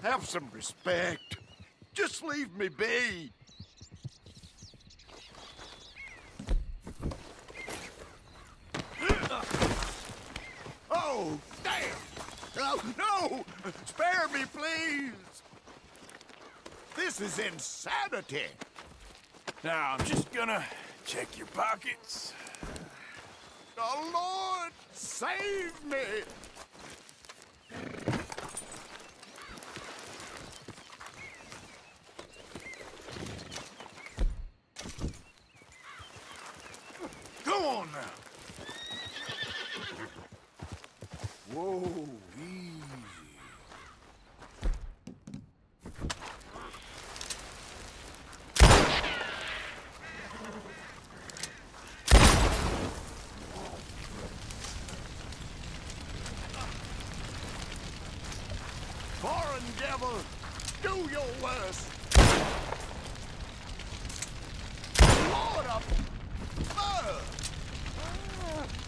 Have some respect. Just leave me be. Oh, damn! Oh, no! Spare me, please! This is insanity! Now, I'm just gonna check your pockets. Oh, Lord, save me! Go on now. Whoa, easy. Foreign devil, do your worst. Lord of...